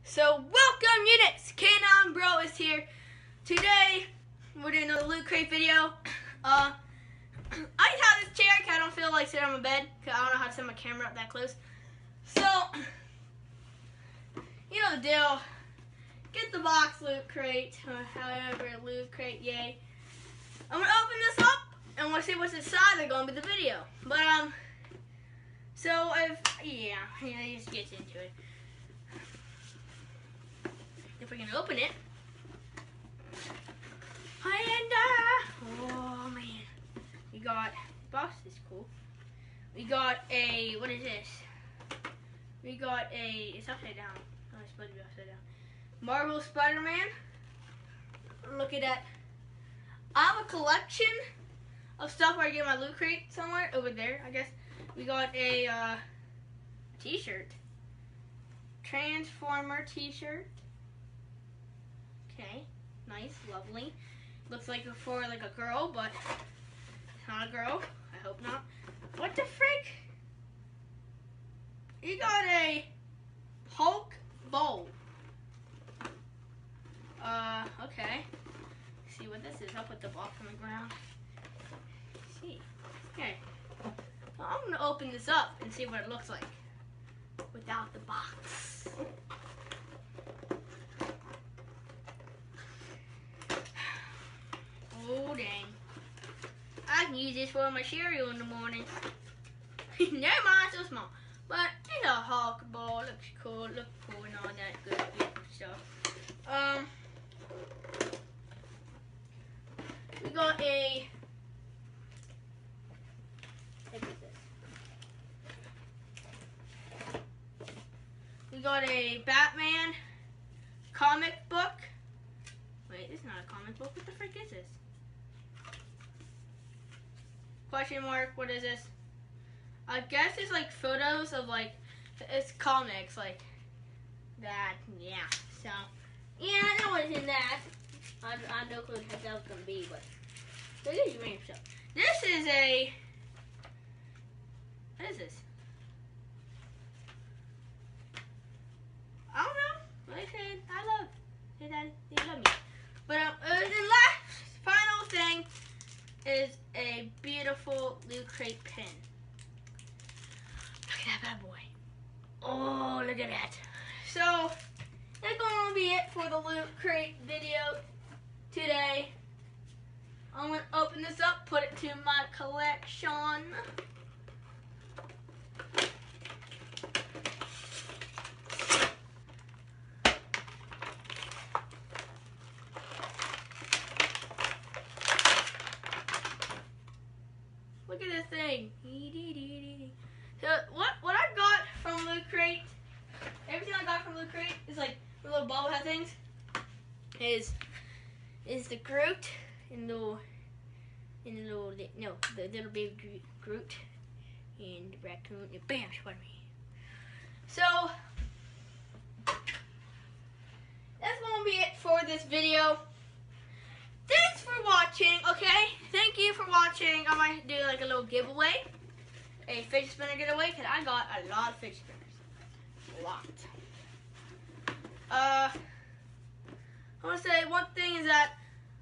So welcome units, K9 Bro is here. Today we're doing a Loot Crate video. I just have this chair because I don't feel like sitting on my bed because I don't know how to set my camera up that close. So, you know the deal. Get the box Loot Crate, or however Loot Crate, yay. I'm gonna open this up and we'll see what's inside. They're gonna be the video. But so yeah, just gets into it. If we can open it. Oh man. We got, box is cool. We got a, what is this? We got a, it's upside down. Oh, it's supposed to be upside down. Marvel Spider-Man. Look at that. I have a collection of stuff where I get my Loot Crate somewhere over there, I guess. We got a t-shirt. Transformer t-shirt. Okay, nice, lovely. Looks like for like a girl, but it's not a girl. I hope not. What the frick? You got a Hulk bowl. Okay. Let's see what this is. I'll put the box on the ground. Let's see. Okay. Well, I'm gonna open this up and see what it looks like without the box. Oh dang. I can use this for my cereal in the morning. Never mind, so small. But it's a Hulk ball. Looks cool, looks cool and all that good stuff. We got a, what is this? We got a Batman comic book. Wait, it's not a comic book. What the frick is this? Question mark, what is this? I guess it's like photos of like, it's comics like that, yeah. So, yeah, I know what's in that. I no clue what that was going to be, but look at your random stuff. This is a, what is this? I don't know. Like I said, I love, they love me. But the last, final thing is a beautiful Loot Crate pin. Look at that bad boy. Oh, look at that. So, that's going to be it for the Loot Crate video today. I'm going to open this up, put it to my collection. Look at this thing. So what I got from Loot Crate, everything I got from Loot Crate is like the little bobblehead things. Is the Groot and the little baby Groot and the raccoon and bam, Spider-Man. So that's gonna be it for this video. Thanks for watching, okay? Thank you for watching. I might do like a little giveaway. A fidget spinner giveaway, because I got a lot of fidget spinners. A lot. I want to say one thing is that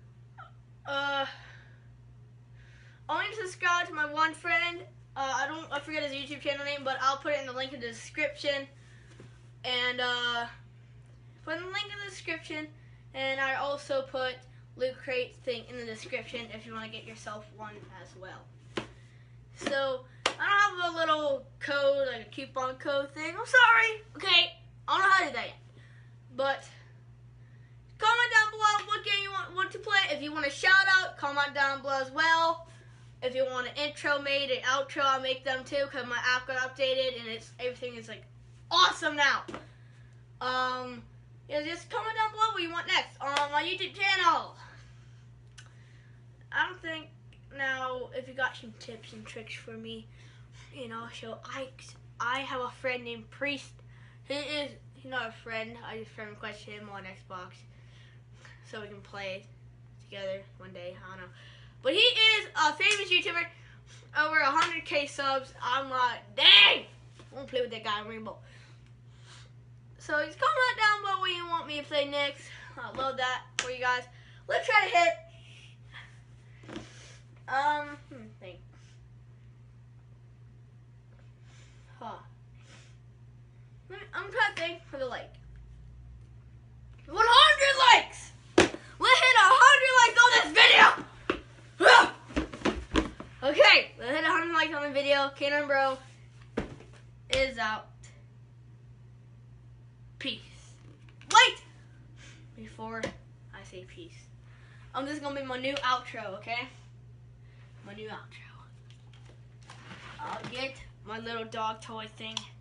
only subscribe to my one friend. I forget his YouTube channel name, but I'll put it in the link in the description. And put in the link in the description, and I also put Loot Crate thing in the description if you want to get yourself one as well. So, I don't have a little code, like a coupon code thing. I'm sorry, okay? I don't know how to do that yet. But, comment down below what game you want to play. If you want a shout out, comment down below as well. If you want an intro made, an outro, I'll make them too, because my app got updated and everything is like awesome now. Yeah, just comment down below what you want next on my YouTube channel. I don't think now if you got some tips and tricks for me, you know, so I have a friend named Priest. He's not a friend. I just friend requested him on Xbox so we can play together one day. I don't know, but he is a famous YouTuber, over 100K subs. I'm like, dang, I want to play with that guy in Rainbow. So just comment down below what you want me to play next. I'll load that for you guys. Let's try to hit. Think. I'm trying to think for the like. 100 likes. Let's hit 100 likes on this video. Okay, let's hit 100 likes on the video. K9 Bro is out. Peace. Wait! Before I say peace, this is gonna be my new outro, okay? My new outro. I'll get my little dog toy thing.